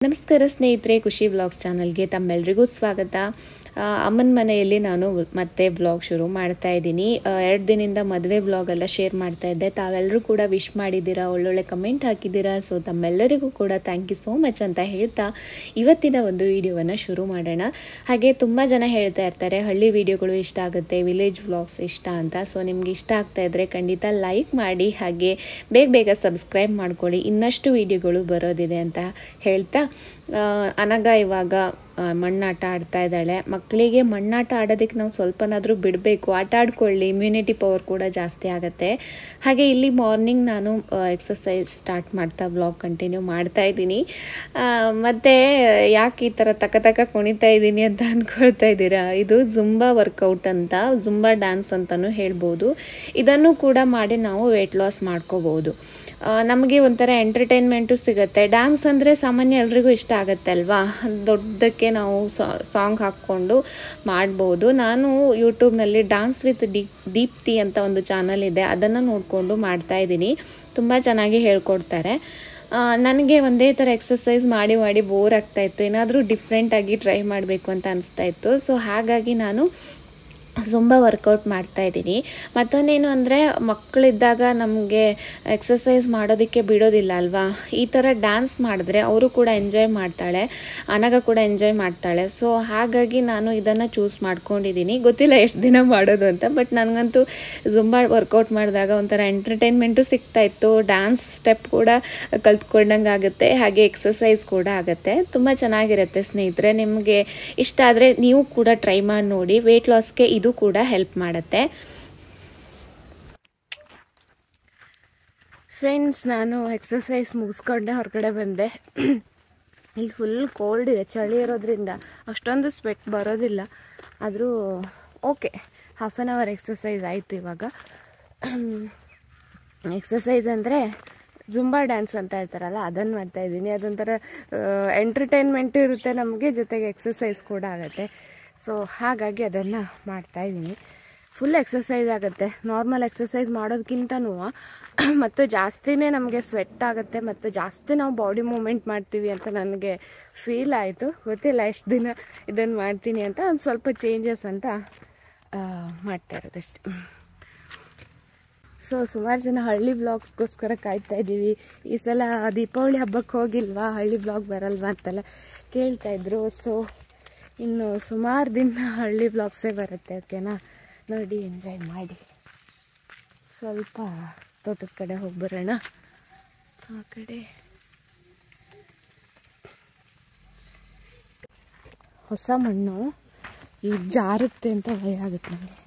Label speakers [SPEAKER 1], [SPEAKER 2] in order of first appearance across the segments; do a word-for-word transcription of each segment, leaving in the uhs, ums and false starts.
[SPEAKER 1] ನಮಸ್ಕಾರ ಸ್ನೇಹಿತರೆ, ಖುಷಿ ವ್ಲಾಗ್ಸ್ ಚಾನಲ್ಗೆ ತಮ್ಮೆಲ್ಲರಿಗೂ ಸ್ವಾಗತ. ಅಮ್ಮನ ಮನೆಯಲ್ಲಿ ನಾನು ಮತ್ತೆ ವ್ಲಾಗ್ ಶುರು ಮಾಡ್ತಾ ಇದ್ದೀನಿ. ಎರಡು ದಿನದಿಂದ ಮದುವೆ ವ್ಲಾಗ್ ಎಲ್ಲ ಶೇರ್ ಮಾಡ್ತಾ ಇದ್ದೆ. ತಾವೆಲ್ಲರೂ ಕೂಡ ವಿಶ್ ಮಾಡಿದ್ದೀರಾ, ಒಳ್ಳೊಳ್ಳೆ ಕಮೆಂಟ್ ಹಾಕಿದ್ದೀರಾ. ಸೊ ತಮ್ಮೆಲ್ಲರಿಗೂ ಕೂಡ ಥ್ಯಾಂಕ್ ಯು ಸೋ ಮಚ್ ಅಂತ ಹೇಳ್ತಾ ಇವತ್ತಿನ ಒಂದು ವಿಡಿಯೋವನ್ನು ಶುರು ಮಾಡೋಣ. ಹಾಗೆ ತುಂಬ ಜನ ಹೇಳ್ತಾ ಇರ್ತಾರೆ ಹಳ್ಳಿ ವಿಡಿಯೋಗಳು ಇಷ್ಟ ಆಗುತ್ತೆ, ವಿಲೇಜ್ ವ್ಲಾಗ್ಸ್ ಇಷ್ಟ ಅಂತ. ಸೊ ನಿಮ್ಗೆ ಇಷ್ಟ ಆಗ್ತಾ ಇದ್ದರೆ ಖಂಡಿತ ಲೈಕ್ ಮಾಡಿ, ಹಾಗೆ ಬೇಗ ಬೇಗ ಸಬ್ಸ್ಕ್ರೈಬ್ ಮಾಡ್ಕೊಳ್ಳಿ. ಇನ್ನಷ್ಟು ವಿಡಿಯೋಗಳು ಬರೋದಿದೆ ಅಂತ ಹೇಳ್ತಾ, ಅನಗ ಇವಾಗ ಮಣ್ಣಾಟ ಆಡ್ತಾ ಇದ್ದಾಳೆ. ಮಕ್ಕಳಿಗೆ ಮಣ್ಣಾಟ ಆಡೋದಕ್ಕೆ ನಾವು ಸ್ವಲ್ಪನಾದರೂ ಬಿಡಬೇಕು, ಆಟ ಆಡ್ಕೊಳ್ಳಿ, ಇಮ್ಯುನಿಟಿ ಪವರ್ ಕೂಡ ಜಾಸ್ತಿ ಆಗುತ್ತೆ. ಹಾಗೆ ಇಲ್ಲಿ ಮಾರ್ನಿಂಗ್ ನಾನು ಎಕ್ಸಸೈಸ್ ಸ್ಟಾರ್ಟ್ ಮಾಡ್ತಾ ವ್ಲಾಗ್ ಕಂಟಿನ್ಯೂ ಮಾಡ್ತಾ ಇದ್ದೀನಿ. ಮತ್ತು ಯಾಕೆ ಈ ಥರ ತಕ ತಕ ಕುಣಿತಾ ಇದ್ದೀನಿ ಅಂತ ಅಂದ್ಕೊಳ್ತಾ ಇದ್ದೀರಾ, ಇದು ಜುಂಬಾ ವರ್ಕೌಟ್ ಅಂತ, ಜುಂಬಾ ಡ್ಯಾನ್ಸ್ ಅಂತಲೂ ಹೇಳ್ಬೋದು. ಇದನ್ನು ಕೂಡ ಮಾಡಿ ನಾವು ವೆಯ್ಟ್ ಲಾಸ್ ಮಾಡ್ಕೋಬೋದು. ನಮಗೆ ಒಂಥರ ಎಂಟರ್ಟೈನ್ಮೆಂಟು ಸಿಗುತ್ತೆ. ಡ್ಯಾನ್ಸ್ ಅಂದರೆ ಸಾಮಾನ್ಯ ಎಲ್ರಿಗೂ ಇಷ್ಟ ಆಗುತ್ತೆ ಅಲ್ವಾ, ದೊಡ್ಡಕ್ಕೆ ನಾವು ಸಾಂಗ್ ಹಾಕ್ಕೊಂಡು ಮಾಡ್ಬೋದು. ನಾನು ಯೂಟ್ಯೂಬ್ನಲ್ಲಿ ಡ್ಯಾನ್ಸ್ ವಿತ್ ದೀಪ್ತಿ ಅಂತ ಒಂದು ಚಾನಲ್ ಇದೆ, ಅದನ್ನು ನೋಡಿಕೊಂಡು ಮಾಡ್ತಾ ಇದ್ದೀನಿ. ತುಂಬ ಚೆನ್ನಾಗಿ ಹೇಳ್ಕೊಡ್ತಾರೆ. ನನಗೆ ಒಂದೇ ಥರ ಎಕ್ಸಸೈಸ್ ಮಾಡಿ ಮಾಡಿ ಬೋರ್ ಆಗ್ತಾಯಿತ್ತು, ಏನಾದರೂ ಡಿಫ್ರೆಂಟಾಗಿ ಟ್ರೈ ಮಾಡಬೇಕು ಅಂತ ಅನಿಸ್ತಾಯಿತ್ತು. ಸೊ ಹಾಗಾಗಿ ನಾನು ಜುಂಬಾ ವರ್ಕೌಟ್ ಮಾಡ್ತಾಯಿದ್ದೀನಿ. ಮತ್ತೊಂದೇನು ಅಂದರೆ, ಮಕ್ಕಳಿದ್ದಾಗ ನಮಗೆ ಎಕ್ಸಸೈಸ್ ಮಾಡೋದಕ್ಕೆ ಬಿಡೋದಿಲ್ಲ ಅಲ್ವಾ. ಈ ಥರ ಡ್ಯಾನ್ಸ್ ಮಾಡಿದ್ರೆ ಅವರು ಕೂಡ ಎಂಜಾಯ್ ಮಾಡ್ತಾಳೆ, ಅನಗ ಕೂಡ ಎಂಜಾಯ್ ಮಾಡ್ತಾಳೆ. ಸೊ ಹಾಗಾಗಿ ನಾನು ಇದನ್ನು ಚೂಸ್ ಮಾಡ್ಕೊಂಡಿದ್ದೀನಿ. ಗೊತ್ತಿಲ್ಲ ಎಷ್ಟು ದಿನ ಮಾಡೋದು ಅಂತ, ಬಟ್ ನನಗಂತೂ ಜುಂಬಾ ವರ್ಕೌಟ್ ಮಾಡಿದಾಗ ಒಂಥರ ಎಂಟರ್ಟೈನ್ಮೆಂಟು ಸಿಗ್ತಾಯಿತ್ತು, ಡ್ಯಾನ್ಸ್ ಸ್ಟೆಪ್ ಕೂಡ ಕಲ್ತ್ಕೊಂಡಂಗೆ ಆಗುತ್ತೆ, ಹಾಗೆ ಎಕ್ಸಸೈಸ್ ಕೂಡ ಆಗುತ್ತೆ. ತುಂಬ ಚೆನ್ನಾಗಿರುತ್ತೆ ಸ್ನೇಹಿತರೆ. ನಿಮಗೆ ಇಷ್ಟ ಆದರೆ ನೀವು ಕೂಡ ಟ್ರೈ ಮಾಡಿ ನೋಡಿ. ವೆಯ್ಟ್ ಲಾಸ್ಗೆ ಇದು ಕೂಡ ಹೆಲ್ಪ್ ಮಾಡುತ್ತೆ. ಫ್ರೆಂಡ್ಸ್, ನಾನು ಎಕ್ಸಸೈಸ್ ಮುಗಿಸ್ಕೊಂಡೆ ಹೊರಗಡೆ ಬಂದೆ. ಇಲ್ಲಿ ಫುಲ್ ಕೋಲ್ಡ್ ಇದೆ, ಚಳಿ ಇರೋದ್ರಿಂದ ಅಷ್ಟೊಂದು ಸ್ವೆಟ್ ಬರೋದಿಲ್ಲ. ಆದರೂ okay, half an hour exercise ಆಯಿತು. ಇವಾಗ ಎಕ್ಸಸೈಸ್ ಅಂದರೆ ಜುಂಬಾ ಡ್ಯಾನ್ಸ್ ಅಂತ ಹೇಳ್ತಾರಲ್ಲ, ಅದನ್ನು ಮಾಡ್ತಾಯಿದ್ದೀನಿ. ಅದೊಂಥರ ಎಂಟರ್ಟೈನ್ಮೆಂಟು ಇರುತ್ತೆ ನಮಗೆ, ಜೊತೆಗೆ ಎಕ್ಸಸೈಸ್ ಕೂಡ ಆಗುತ್ತೆ. ಸೊ ಹಾಗಾಗಿ ಅದನ್ನು ಮಾಡ್ತಾಯಿದ್ದೀನಿ. ಫುಲ್ ಎಕ್ಸಸೈಸ್ ಆಗುತ್ತೆ, ನಾರ್ಮಲ್ ಎಕ್ಸಸೈಸ್ ಮಾಡೋದಕ್ಕಿಂತನೂ ಮತ್ತು ಜಾಸ್ತಿನೇ ನಮಗೆ ಸ್ವೆಟ್ ಆಗುತ್ತೆ, ಮತ್ತು ಜಾಸ್ತಿ ನಾವು ಬಾಡಿ ಮೂಮೆಂಟ್ ಮಾಡ್ತೀವಿ ಅಂತ ನನಗೆ ಫೀಲ್ ಆಯಿತು. ಗೊತ್ತಿಲ್ಲ ಎಷ್ಟು ದಿನ ಇದನ್ನು ಮಾಡ್ತೀನಿ ಅಂತ, ಒಂದು ಸ್ವಲ್ಪ ಚೇಂಜಸ್ ಅಂತ ಮಾಡ್ತಾ ಇರೋದಷ್ಟೆ. ಸೊ ಸುಮಾರು ಜನ ಹಳ್ಳಿ ಬ್ಲಾಗ್ಸ್ಗೋಸ್ಕರ ಕಾಯ್ತಾ ಇದ್ದೀವಿ. ಈ ಸಲ ದೀಪಾವಳಿ ಹಬ್ಬಕ್ಕೆ ಹೋಗಿಲ್ವಾ, ಹಳ್ಳಿ ಬ್ಲಾಗ್ ಬರಲ್ವಾ ಅಂತೆಲ್ಲ ಕೇಳ್ತಾಯಿದ್ರು. ಸೊ ಇನ್ನು ಸುಮಾರು ದಿನ ಹಳ್ಳಿ ಬ್ಲಾಗ್ಸೇ ಬರುತ್ತೆ, ಓಕೆನಾ. ನೋಡಿ, ಎಂಜಾಯ್ ಮಾಡಿ. ಸ್ವಲ್ಪ ತೋಟದ ಕಡೆ ಹೋಗಿ ಬರೋಣ. ಆ ಕಡೆ ಹೊಸ ಮಣ್ಣು ಈಗ ಜಾರುತ್ತೆ ಅಂತ ಭಯ ಆಗುತ್ತೆ ನನಗೆ.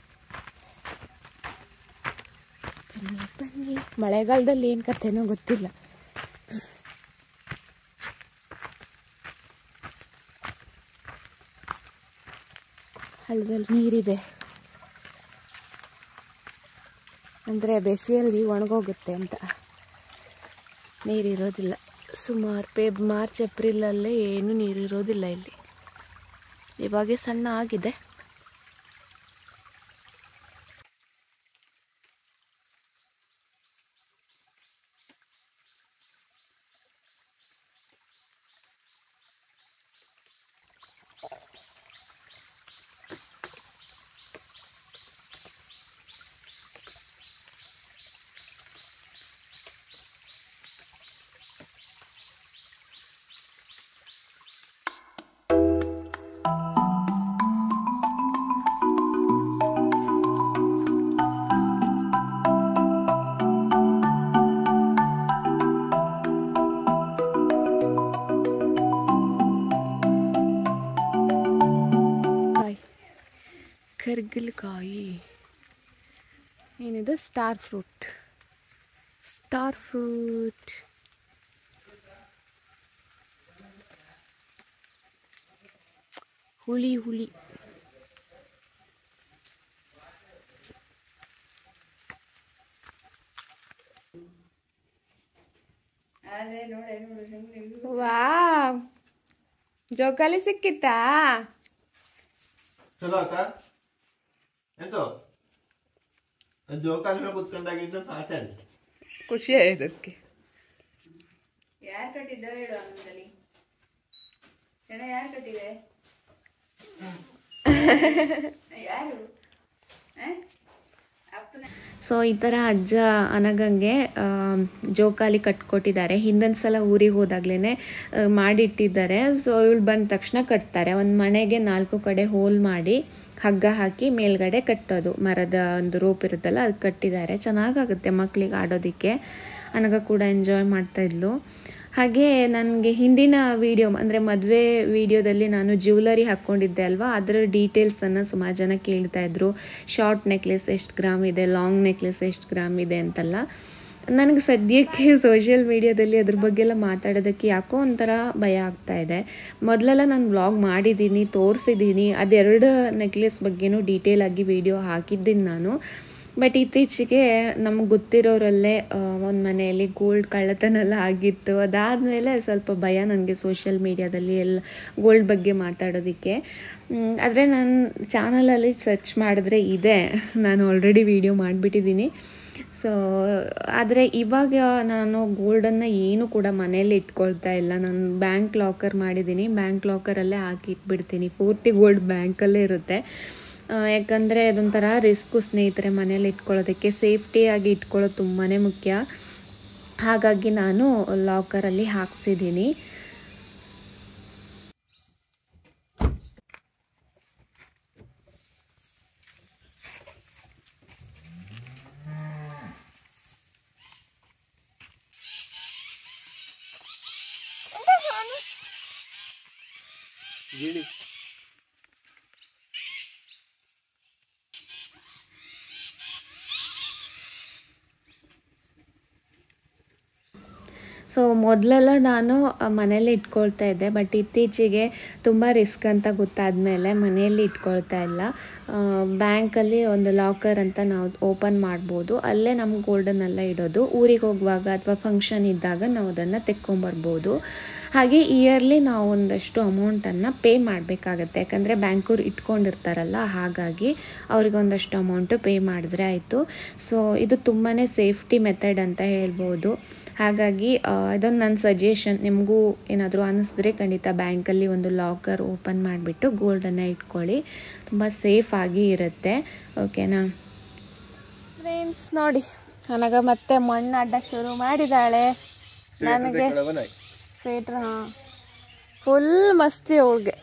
[SPEAKER 1] ಬನ್ನಿ ಬನ್ನಿ, ಮಳೆಗಾಲದಲ್ಲಿ ಏನು ಕಥೆನೋ ಗೊತ್ತಿಲ್ಲ. ಹಳ್ಳದಲ್ಲಿ ನೀರಿದೆ ಅಂದರೆ ಬೇಸಿಗೆಯಲ್ಲಿ ಒಣಗೋಗುತ್ತೆ ಅಂತ ನೀರಿರೋದಿಲ್ಲ. ಸುಮಾರು ಪೇ ಮಾರ್ಚ್ ಏಪ್ರಿಲಲ್ಲೇ ಏನು ನೀರಿರೋದಿಲ್ಲ ಇಲ್ಲಿ. ಇವಾಗೆ ಸಣ್ಣ ಆಗಿದೆ. ಕರ್ಗಲಕಾಯಿ ಏನಿದು, ಸ್ಟಾರ್ ಫ್ರೂಟ್. ಸ್ಟಾರ್ ಫ್ರೂಟ್ ಹುಳಿ ಹುಳಿ. ವಾವ್, ಜೋಕಾಲಿ ಸಿಕ್ಕಿತ್ತಾ?
[SPEAKER 2] ಚಲೋ ಅಕ್ಕ. ಎಂತ ಜೋಕಾಲಿ ಕುತ್ಕೊಂಡಾಗಿದ್ದು ಮಾತಾಡಿ
[SPEAKER 1] ಖುಷಿ ಆಯ್ತಕ್ಕೆ.
[SPEAKER 3] ಯಾರು ಕಟ್ಟಿದ್ದಾರೆ ಹೇಳು ಅನ್ನದಲ್ಲಿ? ಶೆಣೆ ಯಾರು ಕಟ್ಟಿದೆ? ಯಾರು?
[SPEAKER 1] ಸೊ ಈ ಥರ ಅಜ್ಜ ಅನಗಂಗೆ ಜೋಕಾಲಿ ಕಟ್ಕೊಟ್ಟಿದ್ದಾರೆ. ಹಿಂದೊಂದು ಸಲ ಊರಿಗೆ ಹೋದಾಗ್ಲೇ ಮಾಡಿಟ್ಟಿದ್ದಾರೆ. ಸೊ ಇವಳು ಬಂದ ತಕ್ಷಣ ಕಟ್ತಾರೆ. ಒಂದು ಮನೆಗೆ ನಾಲ್ಕು ಕಡೆ ಹೋಲ್ ಮಾಡಿ ಹಗ್ಗ ಹಾಕಿ ಮೇಲ್ಗಡೆ ಕಟ್ಟೋದು. ಮರದ ಒಂದು ರೋಪ್ ಇರುತ್ತಲ್ಲ ಅದು ಕಟ್ಟಿದ್ದಾರೆ. ಚೆನ್ನಾಗಾಗುತ್ತೆ ಮಕ್ಕಳಿಗೆ ಆಡೋದಕ್ಕೆ. ಅನಗ ಕೂಡ ಎಂಜಾಯ್ ಮಾಡ್ತಾಯಿದ್ಲು. ಹಾಗೆ ನನಗೆ ಹಿಂದಿನ ವೀಡಿಯೋ ಅಂದರೆ ಮದುವೆ ವೀಡಿಯೋದಲ್ಲಿ ನಾನು ಜ್ಯುವೆಲರಿ ಹಾಕ್ಕೊಂಡಿದ್ದೆ ಅಲ್ವಾ, ಅದರ ಡೀಟೇಲ್ಸನ್ನು ಸುಮಾರು ಜನ ಕೇಳ್ತಾಯಿದ್ರು. ಶಾರ್ಟ್ ನೆಕ್ಲೆಸ್ ಎಷ್ಟು ಗ್ರಾಮ್ ಇದೆ, ಲಾಂಗ್ ನೆಕ್ಲೆಸ್ ಎಷ್ಟು ಗ್ರಾಮ್ ಇದೆ ಅಂತೆಲ್ಲ. ನನಗೆ ಸದ್ಯಕ್ಕೆ ಸೋಷಿಯಲ್ ಮೀಡಿಯಾದಲ್ಲಿ ಅದ್ರ ಬಗ್ಗೆ ಎಲ್ಲ ಮಾತಾಡೋದಕ್ಕೆ ಯಾಕೋ ಒಂಥರ ಭಯ ಆಗ್ತಾಯಿದೆ. ಮೊದಲೆಲ್ಲ ನಾನು ವ್ಲಾಗ್ ಮಾಡಿದ್ದೀನಿ, ತೋರಿಸಿದ್ದೀನಿ. ಅದೆರಡು ನೆಕ್ಲೆಸ್ ಬಗ್ಗೆನೂ ಡೀಟೇಲಾಗಿ ವೀಡಿಯೋ ಹಾಕಿದ್ದೀನಿ ನಾನು. ಬಟ್ ಇತ್ತೀಚೆಗೆ ನಮ್ಗೆ ಗೊತ್ತಿರೋರಲ್ಲೇ ಒಂದು ಮನೆಯಲ್ಲಿ ಗೋಲ್ಡ್ ಕಳ್ಳತನ ಎಲ್ಲ ಆಗಿತ್ತು. ಅದಾದಮೇಲೆ ಸ್ವಲ್ಪ ಭಯ ನನಗೆ ಸೋಷಿಯಲ್ ಮೀಡಿಯಾದಲ್ಲಿ ಎಲ್ಲ ಗೋಲ್ಡ್ ಬಗ್ಗೆ ಮಾತಾಡೋದಕ್ಕೆ. ಆದರೆ ನನ್ನ ಚಾನಲಲ್ಲಿ ಸರ್ಚ್ ಮಾಡಿದ್ರೆ ಇದೆ, ನಾನು ಆಲ್ರೆಡಿ ವೀಡಿಯೋ ಮಾಡಿಬಿಟ್ಟಿದ್ದೀನಿ. ಸೊ ಆದರೆ ಇವಾಗ ನಾನು ಗೋಲ್ಡನ್ನು ಏನೂ ಕೂಡ ಮನೆಯಲ್ಲಿ ಇಟ್ಕೊಳ್ತಾ ಇಲ್ಲ. ನಾನು ಬ್ಯಾಂಕ್ ಲಾಕರ್ ಮಾಡಿದ್ದೀನಿ. ಬ್ಯಾಂಕ್ ಲಾಕರಲ್ಲೇ ಹಾಕಿ ಇಟ್ಬಿಡ್ತೀನಿ. ಪೂರ್ತಿ ಗೋಲ್ಡ್ ಬ್ಯಾಂಕಲ್ಲೇ ಇರುತ್ತೆ. ಯಾಕಂದರೆ ಅದೊಂಥರ ರಿಸ್ಕು ಸ್ನೇಹಿತರೆ, ಮನೇಲಿ ಇಟ್ಕೊಳ್ಳೋದಕ್ಕೆ ಸೇಫ್ಟಿಯಾಗಿ ಇಟ್ಕೊಳ್ಳೋದು ತುಂಬಾ ಮುಖ್ಯ. ಹಾಗಾಗಿ ನಾನು ಲಾಕರಲ್ಲಿ ಹಾಕ್ಸಿದ್ದೀನಿ. ಸೊ ಮೊದಲೆಲ್ಲ ನಾನು ಮನೇಲಿ ಇಟ್ಕೊಳ್ತಾ ಇದ್ದೆ. ಬಟ್ ಇತ್ತೀಚೆಗೆ ತುಂಬ ರಿಸ್ಕ್ ಅಂತ ಗೊತ್ತಾದಮೇಲೆ ಮನೆಯಲ್ಲಿ ಇಟ್ಕೊಳ್ತಾ ಇಲ್ಲ. ಬ್ಯಾಂಕಲ್ಲಿ ಒಂದು ಲಾಕರ್ ಅಂತ ನಾವು ಓಪನ್ ಮಾಡ್ಬೋದು. ಅಲ್ಲೇ ನಮ್ಮ ಗೋಲ್ಡನ್ನೆಲ್ಲ ಇಡೋದು. ಊರಿಗೆ ಹೋಗುವಾಗ ಅಥವಾ ಫಂಕ್ಷನ್ ಇದ್ದಾಗ ನಾವು ಅದನ್ನು ತೆಕ್ಕೊಂಬರ್ಬೋದು. ಹಾಗೆ ಇಯರ್ಲಿ ನಾವು ಒಂದಷ್ಟು ಅಮೌಂಟನ್ನು ಪೇ ಮಾಡಬೇಕಾಗತ್ತೆ. ಯಾಕಂದರೆ ಬ್ಯಾಂಕವ್ರು ಇಟ್ಕೊಂಡಿರ್ತಾರಲ್ಲ, ಹಾಗಾಗಿ ಅವ್ರಿಗೆ ಒಂದಷ್ಟು ಅಮೌಂಟು ಪೇ ಮಾಡಿದ್ರೆ ಆಯಿತು. ಸೊ ಇದು ತುಂಬಾ ಸೇಫ್ಟಿ ಮೆಥಡ್ ಅಂತ ಹೇಳ್ಬೋದು. ಹಾಗಾಗಿ ಇದೊಂದು ನನ್ನ ಸಜೆಷನ್. ನಿಮಗೂ ಏನಾದರೂ ಅನ್ನಿಸಿದ್ರೆ ಖಂಡಿತ ಬ್ಯಾಂಕಲ್ಲಿ ಒಂದು ಲಾಕರ್ ಓಪನ್ ಮಾಡಿಬಿಟ್ಟು ಗೋಲ್ಡನ್ನು ಇಟ್ಕೊಳ್ಳಿ. ತುಂಬ ಸೇಫಾಗಿ ಇರುತ್ತೆ. ಓಕೆನಾ ಫ್ರೆಂಡ್ಸ್? ನೋಡಿ, ನನಗೆ ಮತ್ತೆ ಮಣ್ಣು ಅಡ್ಡ ಶುರು ಮಾಡಿದ್ದಾಳೆ. ನನಗೆ ಸ್ವೇಟ್ರ್ ಹಾಂ ಫುಲ್ ಮಸ್ತಿ ಅವಳಿಗೆ.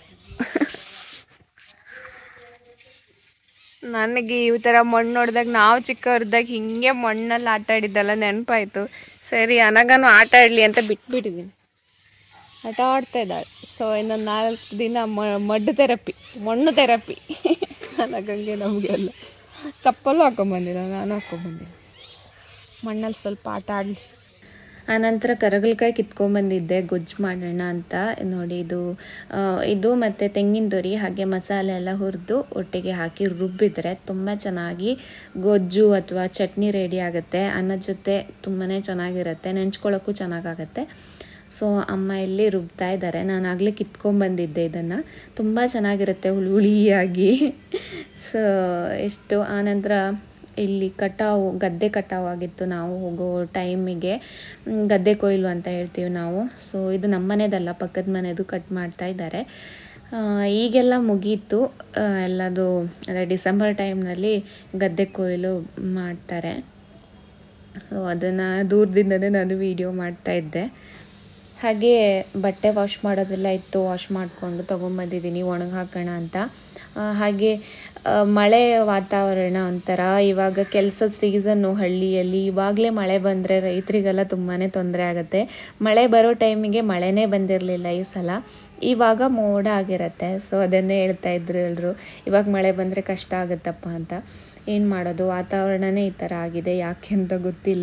[SPEAKER 1] ನನಗೆ ಈ ಥರ ಮಣ್ಣು ಹೊಡೆದಾಗ ನಾವು ಚಿಕ್ಕವ್ರದಾಗ ಹಿಂಗೆ ಮಣ್ಣಲ್ಲಿ ಆಟ ಆಡಿದ್ದಲ್ಲ ನೆನಪಾಯಿತು. ಸರಿ ಅನಗನು ಆಟ ಆಡಲಿ ಅಂತ ಬಿಟ್ಬಿಟ್ಟಿದ್ದೀನಿ. ಆಟ ಆಡ್ತಾ ಇದ್ದಾಳೆ. ಸೊ ಇನ್ನೊಂದು ನಾಲ್ಕು ದಿನ ಮಡ್ಡು ಥೆರಪಿ, ಮಣ್ಣು ಥೆರಪಿ ಅನಗಂಗೆ ನಮಗೆಲ್ಲ. ಚಪ್ಪಲು ಹಾಕೊಂಬಂದಿಲ್ಲ, ನಾನು ಹಾಕೊಂಬಂದಿಲ್ಲ. ಮಣ್ಣಲ್ಲಿ ಸ್ವಲ್ಪ ಆಟ ಆಡಲಿ. ಆನಂತರ ಕರಗಲ್ಕಾಯಿ ಕಿತ್ಕೊಂಡ್ಬಂದಿದ್ದೆ ಗೊಜ್ಜು ಮಾಡೋಣ ಅಂತ. ನೋಡಿ ಇದು ಇದು ಮತ್ತು ತೆಂಗಿನ ತುರಿ ಹಾಗೆ ಮಸಾಲೆ ಎಲ್ಲ ಹುರಿದು ಒಟ್ಟಿಗೆ ಹಾಕಿ ರುಬ್ಬಿದ್ರೆ ತುಂಬ ಚೆನ್ನಾಗಿ ಗೊಜ್ಜು ಅಥವಾ ಚಟ್ನಿ ರೆಡಿ ಆಗುತ್ತೆ. ಅನ್ನದ ಜೊತೆ ತುಂಬಾ ಚೆನ್ನಾಗಿರುತ್ತೆ, ನೆಂಚ್ಕೊಳ್ಳೋಕ್ಕೂ ಚೆನ್ನಾಗಾಗತ್ತೆ. ಸೊ ಅಮ್ಮ ಇಲ್ಲಿ ರುಬ್ತಾ ಇದ್ದಾರೆ. ನಾನು ಆಗಲೇ ಕಿತ್ಕೊಂಡ್ಬಂದಿದ್ದೆ ಇದನ್ನು. ತುಂಬ ಚೆನ್ನಾಗಿರುತ್ತೆ ಹುಳಿ ಹುಳಿಯಾಗಿ. ಸೊ ಎಷ್ಟು ಆನಂತರ ಇಲ್ಲಿ ಕಟಾವು ಗದ್ದೆ ಕಟಾವಾಗಿತ್ತು. ನಾವು ಹೋಗೋ ಟೈಮಿಗೆ ಗದ್ದೆ ಕೊಯ್ಲು ಅಂತ ಹೇಳ್ತೀವಿ ನಾವು. ಸೊ ಇದು ನಮ್ಮ ಮನೆದಲ್ಲ, ಪಕ್ಕದ ಮನೆದು ಕಟ್ ಮಾಡ್ತಾ ಇದ್ದಾರೆ. ಈಗೆಲ್ಲ ಮುಗೀತು ಎಲ್ಲದು. ಅದೇ ಡಿಸೆಂಬರ್ ಟೈಮ್ನಲ್ಲಿ ಗದ್ದೆ ಕೊಯ್ಲು ಮಾಡ್ತಾರೆ. ಸೊ ಅದನ್ನು ದೂರದಿಂದನೇ ನಾನು ವೀಡಿಯೋ ಮಾಡ್ತಾಯಿದ್ದೆ. ಹಾಗೆ ಬಟ್ಟೆ ವಾಶ್ ಮಾಡೋದೆಲ್ಲ ಇತ್ತು, ವಾಶ್ ಮಾಡಿಕೊಂಡು ತೊಗೊಂಬಂದಿದ್ದೀನಿ ಒಣಗಿ ಹಾಕೋಣ ಅಂತ. ಹಾಗೆ ಮಳೆ ವಾತಾವರಣ ಒಂಥರ ಇವಾಗ ಕೆಲಸದ ಸೀಸನ್ನು ಹಳ್ಳಿಯಲ್ಲಿ. ಇವಾಗಲೇ ಮಳೆ ಬಂದರೆ ರೈತರಿಗೆಲ್ಲ ತುಂಬಾ ತೊಂದರೆ ಆಗುತ್ತೆ. ಮಳೆ ಬರೋ ಟೈಮಿಗೆ ಮಳೆನೇ ಬಂದಿರಲಿಲ್ಲ ಈ ಸಲ. ಇವಾಗ ಮೋಡ ಆಗಿರುತ್ತೆ. ಸೊ ಅದನ್ನೇ ಹೇಳ್ತಾ ಇದ್ರು ಎಲ್ಲರೂ, ಇವಾಗ ಮಳೆ ಬಂದರೆ ಕಷ್ಟ ಆಗುತ್ತಪ್ಪ ಅಂತ. ಏನು ಮಾಡೋದು, ವಾತಾವರಣನೇ ಈ ಥರ ಆಗಿದೆ, ಯಾಕೆ ಅಂತ ಗೊತ್ತಿಲ್ಲ.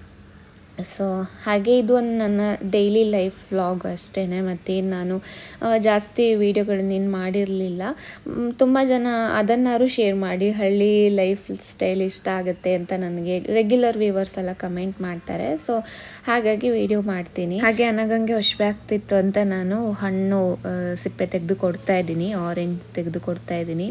[SPEAKER 1] ಸೊ ಹಾಗೆ ಇದು ಒಂದು ನನ್ನ ಡೈಲಿ ಲೈಫ್ ವ್ಲಾಗ್ ಅಷ್ಟೇ. ಮತ್ತೇನು ನಾನು ಜಾಸ್ತಿ ವೀಡಿಯೋಗಳನ್ನೇನು ಮಾಡಿರಲಿಲ್ಲ. ತುಂಬ ಜನ ಅದನ್ನಾರು ಶೇರ್ ಮಾಡಿ ಹಳ್ಳಿ ಲೈಫ್ ಸ್ಟೈಲ್ ಇಷ್ಟ ಆಗುತ್ತೆ ಅಂತ ನನಗೆ ರೆಗ್ಯುಲರ್ ವ್ಯೂವರ್ಸ್ ಎಲ್ಲ ಕಮೆಂಟ್ ಮಾಡ್ತಾರೆ. ಸೊ ಹಾಗಾಗಿ ವೀಡಿಯೋ ಮಾಡ್ತೀನಿ. ಹಾಗೆ ಅನಗಂಗೆ ಹಶ್ವೆ ಆಗ್ತಿತ್ತು ಅಂತ ನಾನು ಹಣ್ಣು ಸಿಪ್ಪೆ ತೆಗೆದು ಕೊಡ್ತಾ ಇದ್ದೀನಿ, ಆರೆಂಜ್ ತೆಗೆದು ಕೊಡ್ತಾ ಇದ್ದೀನಿ.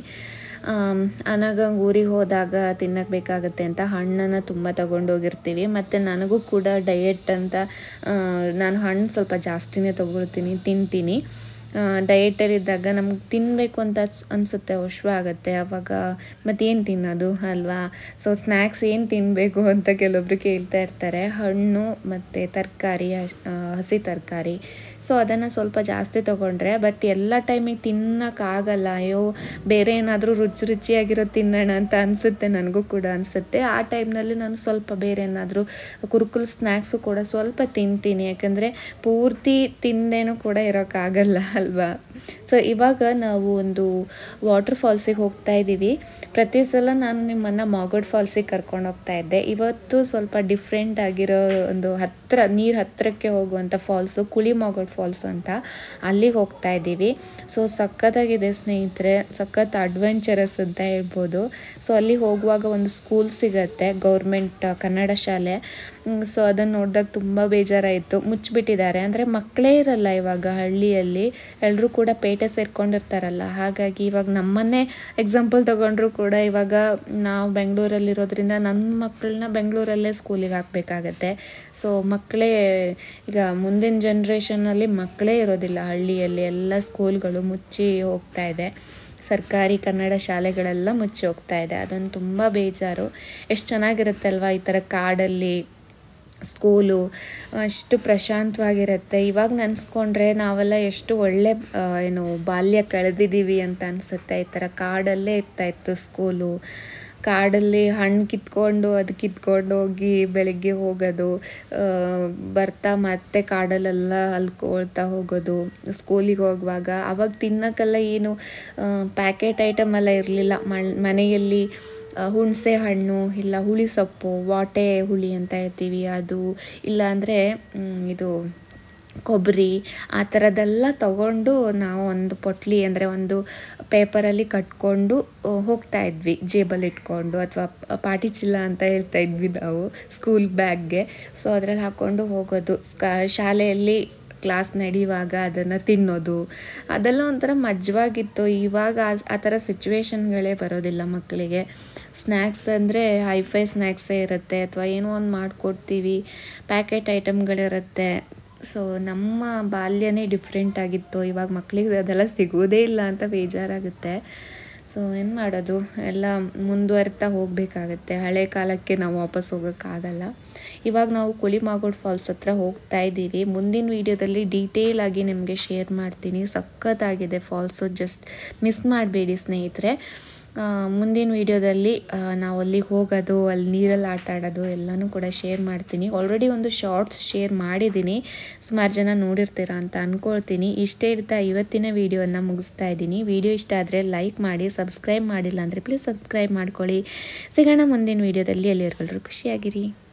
[SPEAKER 1] ಅನಗಂಗೆ ಊರಿಗೆ ಹೋದಾಗ ತಿನ್ನಕ್ಕೆ ಬೇಕಾಗುತ್ತೆ ಅಂತ ಹಣ್ಣನ್ನು ತುಂಬ ತೊಗೊಂಡೋಗಿರ್ತೀವಿ. ಮತ್ತು ನನಗೂ ಕೂಡ ಡಯೆಟ್ ಅಂತ ನಾನು ಹಣ್ಣು ಸ್ವಲ್ಪ ಜಾಸ್ತಿನೇ ತೊಗೊಳ್ತೀನಿ, ತಿಂತೀನಿ. ಡಯಟಲ್ಲಿದ್ದಾಗ ನಮ್ಗೆ ತಿನ್ನಬೇಕು ಅಂತ ಅನ್ಸ್ ಅನಿಸುತ್ತೆ, ಹಶ್ವ ಆಗುತ್ತೆ. ಆವಾಗ ಮತ್ತೇನು ತಿನ್ನೋದು ಅಲ್ವಾ? ಸೊ ಸ್ನ್ಯಾಕ್ಸ್ ಏನು ತಿನ್ನಬೇಕು ಅಂತ ಕೆಲವೊಬ್ರು ಕೇಳ್ತಾ ಇರ್ತಾರೆ. ಹಣ್ಣು ಮತ್ತು ತರಕಾರಿ, ಹಸಿ ತರಕಾರಿ, ಸೊ ಅದನ್ನು ಸ್ವಲ್ಪ ಜಾಸ್ತಿ ತೊಗೊಂಡ್ರೆ, ಬಟ್ ಎಲ್ಲ ಟೈಮಿಗೆ ತಿನ್ನೋಕ್ಕಾಗಲ್ಲ. ಅಯ್ಯೋ ಬೇರೆ ಏನಾದರೂ ರುಚಿ ರುಚಿಯಾಗಿರೋ ತಿನ್ನೋಣ ಅಂತ ಅನಿಸುತ್ತೆ, ನನಗೂ ಕೂಡ ಅನಿಸುತ್ತೆ. ಆ ಟೈಮ್ನಲ್ಲಿ ನಾನು ಸ್ವಲ್ಪ ಬೇರೆ ಏನಾದರೂ ಕುರುಕುಲ್ ಸ್ನ್ಯಾಕ್ಸು ಕೂಡ ಸ್ವಲ್ಪ ತಿಂತೀನಿ, ಯಾಕಂದರೆ ಪೂರ್ತಿ ತಿಂದೇನೂ ಕೂಡ ಇರೋಕ್ಕಾಗಲ್ಲ ಅಲ್ವಾ? ಸೊ ಇವಾಗ ನಾವು ಒಂದು ವಾಟರ್ ಫಾಲ್ಸಿಗೆ ಹೋಗ್ತಾ ಇದ್ದೀವಿ. ಪ್ರತಿ ಸಲ ನಾನು ನಿಮ್ಮನ್ನು ಮಾಗೋಡ್ ಫಾಲ್ಸಿಗೆ ಕರ್ಕೊಂಡು ಹೋಗ್ತಾ ಇದ್ದೆ. ಇವತ್ತು ಸ್ವಲ್ಪ ಡಿಫ್ರೆಂಟ್ ಆಗಿರೋ ಒಂದು ಹತ್ತಿರ ನೀರು ಹತ್ತಿರಕ್ಕೆ ಹೋಗುವಂಥ ಫಾಲ್ಸು, ಕುಳಿ ಮಾಗೋಡ್ ಫಾಲ್ಸು ಅಂತ, ಅಲ್ಲಿಗೆ ಹೋಗ್ತಾ ಇದ್ದೀವಿ. ಸೊ ಸಖತ್ತಾಗಿದೆ ಸ್ನೇಹಿತರೆ, ಸಖತ್ ಅಡ್ವೆಂಚರಸ್ ಅಂತ ಹೇಳ್ಬೋದು. ಸೊ ಅಲ್ಲಿ ಹೋಗುವಾಗ ಒಂದು ಸ್ಕೂಲ್ ಸಿಗತ್ತೆ, ಗೌರ್ಮೆಂಟ್ ಕನ್ನಡ ಶಾಲೆ. ಸೊ ಅದನ್ನು ನೋಡಿದಾಗ ತುಂಬ ಬೇಜಾರಾಯಿತು, ಮುಚ್ಚಿಬಿಟ್ಟಿದ್ದಾರೆ. ಅಂದರೆ ಮಕ್ಕಳೇ ಇರಲ್ಲ ಇವಾಗ ಹಳ್ಳಿಯಲ್ಲಿ, ಎಲ್ಲರೂ ಕೂಡ ಪೇಟೆ ಸೇರ್ಕೊಂಡಿರ್ತಾರಲ್ಲ. ಹಾಗಾಗಿ ಇವಾಗ ನಮ್ಮನ್ನೇ ಎಕ್ಸಾಂಪಲ್ ತೊಗೊಂಡ್ರು ಕೂಡ ಇವಾಗ ನಾವು ಬೆಂಗಳೂರಲ್ಲಿರೋದ್ರಿಂದ ನನ್ನ ಮಕ್ಕಳನ್ನ ಬೆಂಗಳೂರಲ್ಲೇ ಸ್ಕೂಲಿಗೆ ಹಾಕಬೇಕಾಗತ್ತೆ. ಸೊ ಮಕ್ಕಳೇ ಈಗ ಮುಂದಿನ ಜನ್ರೇಷನಲ್ಲಿ ಮಕ್ಕಳೇ ಇರೋದಿಲ್ಲ ಹಳ್ಳಿಯಲ್ಲಿ, ಎಲ್ಲ ಸ್ಕೂಲ್ಗಳು ಮುಚ್ಚಿ ಹೋಗ್ತಾ ಇದೆ. ಸರ್ಕಾರಿ ಕನ್ನಡ ಶಾಲೆಗಳೆಲ್ಲ ಮುಚ್ಚಿ ಹೋಗ್ತಾ ಇದೆ. ಅದೊಂದು ತುಂಬ ಬೇಜಾರು. ಎಷ್ಟು ಚೆನ್ನಾಗಿರುತ್ತೆ ಅಲ್ವಾ ಈ ಥರ ಕಾಡಲ್ಲಿ ಸ್ಕೂಲು, ಅಷ್ಟು ಪ್ರಶಾಂತವಾಗಿರುತ್ತೆ. ಇವಾಗ ನೆನೆಸ್ಕೊಂಡ್ರೆ ನಾವೆಲ್ಲ ಎಷ್ಟು ಒಳ್ಳೆ ಏನು ಬಾಲ್ಯ ಕಳೆದಿದ್ದೀವಿ ಅಂತ ಅನಿಸುತ್ತೆ. ಈ ಥರ ಕಾಡಲ್ಲೇ ಇರ್ತಾಯಿತ್ತು ಸ್ಕೂಲು. ಕಾಡಲ್ಲಿ ಹಣ್ಣು ಕಿತ್ಕೊಂಡು ಅದು ಕಿತ್ಕೊಂಡು ಹೋಗಿ ಬೆಳಗ್ಗೆ ಹೋಗೋದು, ಬರ್ತಾ ಮತ್ತೆ ಕಾಡಲ್ಲೆಲ್ಲ ಅಲ್ಕೊಳ್ತಾ ಹೋಗೋದು ಸ್ಕೂಲಿಗೆ ಹೋಗುವಾಗ. ಆವಾಗ ತಿನ್ನೋಕ್ಕೆಲ್ಲ ಏನು ಪ್ಯಾಕೆಟ್ ಐಟಮ್ ಎಲ್ಲ ಇರಲಿಲ್ಲ. ಮನೆಯಲ್ಲಿ ಹುಣಸೆ ಹಣ್ಣು, ಇಲ್ಲ ಹುಳಿ ಸೊಪ್ಪು, ವಾಟೆ ಹುಳಿ ಅಂತ ಹೇಳ್ತೀವಿ ಅದು, ಇಲ್ಲ ಅಂದರೆ ಇದು ಕೊಬ್ಬರಿ, ಆ ಥರದ್ದೆಲ್ಲ ತಗೊಂಡು ನಾವು ಒಂದು ಪೊಟ್ಲಿ ಅಂದರೆ ಒಂದು ಪೇಪರಲ್ಲಿ ಕಟ್ಕೊಂಡು ಹೋಗ್ತಾ ಇದ್ವಿ, ಜೇಬಲ್ಲಿ ಇಟ್ಕೊಂಡು, ಅಥವಾ ಪಾಟಿ ಚೀಲ ಅಂತ ಹೇಳ್ತಾ ಇದ್ವಿ ನಾವು ಸ್ಕೂಲ್ ಬ್ಯಾಗ್ಗೆ. ಸೊ ಅದರಲ್ಲಿ ಹಾಕ್ಕೊಂಡು ಹೋಗೋದು, ಶಾಲೆಯಲ್ಲಿ ಕ್ಲಾಸ್ ನಡೆಯುವಾಗ ಅದನ್ನು ತಿನ್ನೋದು, ಅದೆಲ್ಲ ಒಂಥರ ಮಜವಾಗಿತ್ತು. ಇವಾಗ ಆ ಥರ ಸಿಚುವೇಶನ್ಗಳೇ ಬರೋದಿಲ್ಲ ಮಕ್ಕಳಿಗೆ. ಸ್ನ್ಯಾಕ್ಸ್ ಅಂದರೆ ಹೈಫೈ ಸ್ನ್ಯಾಕ್ಸೇ ಇರುತ್ತೆ, ಅಥವಾ ಏನೋ ಒಂದು ಮಾಡಿಕೊಡ್ತೀವಿ, ಪ್ಯಾಕೆಟ್ ಐಟಮ್ಗಳಿರುತ್ತೆ. ಸೊ ನಮ್ಮ ಬಾಲ್ಯನೇ ಡಿಫ್ರೆಂಟ್ ಆಗಿತ್ತು. ಇವಾಗ ಮಕ್ಕಳಿಗೆ ಅದೆಲ್ಲ ಸಿಗೋದೇ ಇಲ್ಲ ಅಂತ ಬೇಜಾರಾಗುತ್ತೆ. ಸೊ ಏನು ಮಾಡೋದು, ಎಲ್ಲ ಮುಂದುವರಿತಾ ಹೋಗಬೇಕಾಗತ್ತೆ. ಹಳೆ ಕಾಲಕ್ಕೆ ನಾವು ವಾಪಸ್ ಹೋಗೋಕ್ಕಾಗಲ್ಲ. ಇವಾಗ ನಾವು ಕುಳಿ ಮಾಗೋಡ್ ಫಾಲ್ಸ್ ಹತ್ರ ಹೋಗ್ತಾ ಇದ್ದೀವಿ. ಮುಂದಿನ ವೀಡಿಯೋದಲ್ಲಿ ಡೀಟೇಲ್ ಆಗಿ ನಿಮಗೆ ಶೇರ್ ಮಾಡ್ತೀನಿ. ಸಖತ್ತಾಗಿದೆ ಫಾಲ್ಸು, ಜಸ್ಟ್ ಮಿಸ್ ಮಾಡಬೇಡಿ ಸ್ನೇಹಿತರೆ. ಮುಂದಿನ ವೀಡಿಯೋದಲ್ಲಿ ನಾವು ಅಲ್ಲಿಗೆ ಹೋಗೋದು, ಅಲ್ಲಿ ನೀರಲ್ಲಿ ಆಟ ಆಡೋದು ಎಲ್ಲನೂ ಕೂಡ ಶೇರ್ ಮಾಡ್ತೀನಿ. ಆಲ್ರೆಡಿ ಒಂದು ಶಾರ್ಟ್ಸ್ ಶೇರ್ ಮಾಡಿದ್ದೀನಿ, ಸುಮಾರು ಜನ ನೋಡಿರ್ತೀರ ಅಂತ ಅಂದ್ಕೊಳ್ತೀನಿ. ಇಷ್ಟೇ ಇರ್ತಾ ಇವತ್ತಿನ ವೀಡಿಯೋನ ಮುಗಿಸ್ತಾ ಇದ್ದೀನಿ. ವಿಡಿಯೋ ಇಷ್ಟ ಆದರೆ ಲೈಕ್ ಮಾಡಿ, ಸಬ್ಸ್ಕ್ರೈಬ್ ಮಾಡಿಲ್ಲ ಅಂದರೆ ಪ್ಲೀಸ್ ಸಬ್ಸ್ಕ್ರೈಬ್ ಮಾಡ್ಕೊಳ್ಳಿ. ಸಿಗೋಣ ಮುಂದಿನ ವೀಡಿಯೋದಲ್ಲಿ. ಎಲ್ಲಿವರೆಗೂ ಖುಷಿಯಾಗಿರಿ.